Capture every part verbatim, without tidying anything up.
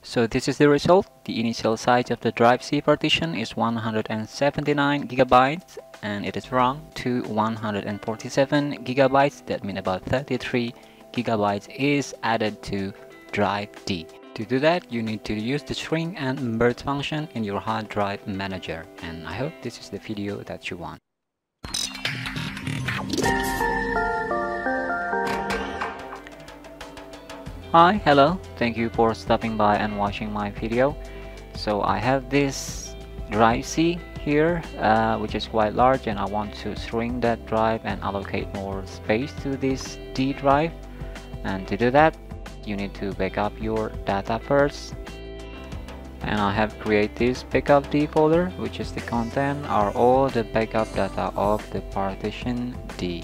So this is the result. The initial size of the drive C partition is one hundred seventy-nine gigabytes and it is wrong to one hundred forty-seven gigabytes. That means about thirty-three gigabytes is added to drive D. To do that, you need to use the shrink and merge function in your hard drive manager, and I hope this is the video that you want. Hi, hello, thank you for stopping by and watching my video. So I have this drive C here, uh, which is quite large, and I want to shrink that drive and allocate more space to this D drive. And to do that, you need to back up your data first. And I have created this backup D folder, which is the content are all the backup data of the partition D.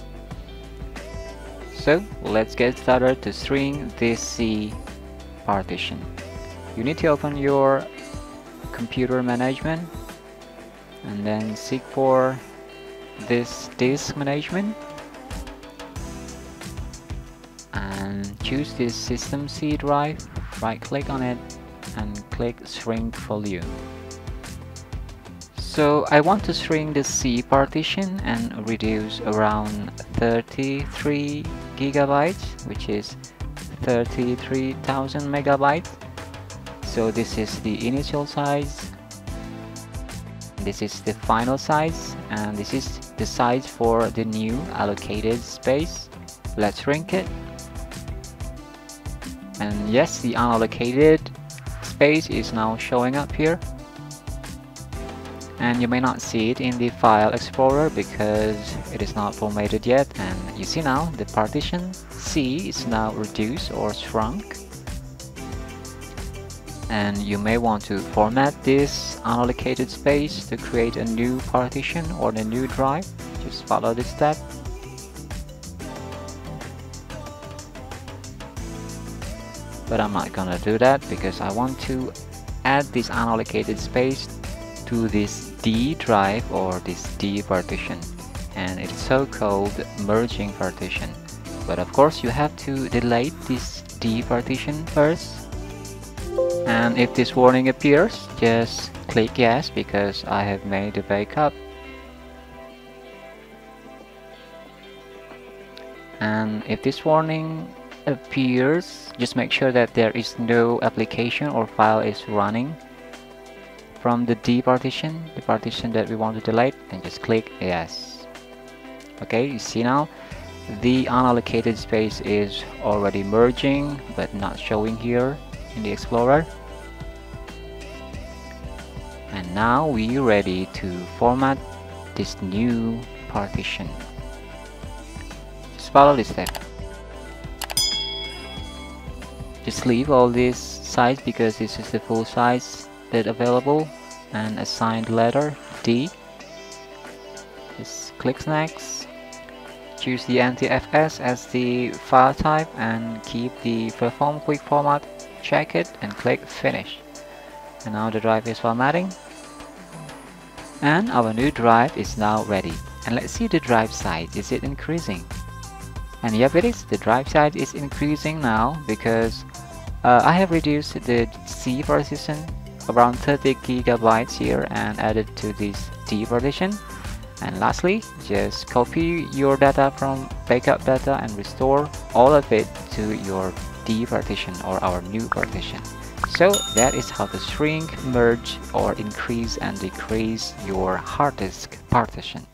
So let's get started to shrink this C partition. You need to open your computer management and then seek for this disk management and choose this system C drive, right click on it and click shrink volume. So I want to shrink the C partition and reduce around thirty-three gigabytes, which is thirty-three thousand megabytes. So this is the initial size, this is the final size, and this is the size for the new allocated space. Let's shrink it. And yes, the unallocated space is now showing up here. And you may not see it in the file explorer because it is not formatted yet, and you see now the partition C is now reduced or shrunk. And you may want to format this unallocated space to create a new partition or the new drive. Just follow this step. But I'm not gonna do that because I want to add this unallocated space to this D drive or this D partition, and it's so-called merging partition. But of course you have to delete this D partition first, and if this warning appears, just click yes because I have made a backup. And if this warning appears, just make sure that there is no application or file is running from the D partition, the partition that we want to delete, and just click yes. Okay, you see now the unallocated space is already merging but not showing here in the Explorer. And now we're ready to format this new partition. Just follow this step. Just leave all this size because this is the full size that available, and assign letter D. Just click next. Choose the N T F S as the file type and keep the perform quick format. Check it and click finish. And now the drive is formatting. And our new drive is now ready. And let's see the drive size. Is it increasing? And yep, it is. The drive size is increasing now because uh, I have reduced the C partition around thirty gigabytes here and added to this D partition. And lastly, just copy your data from backup data and restore all of it to your D partition or our new partition. So that is how to shrink, merge, or increase and decrease your hard disk partition.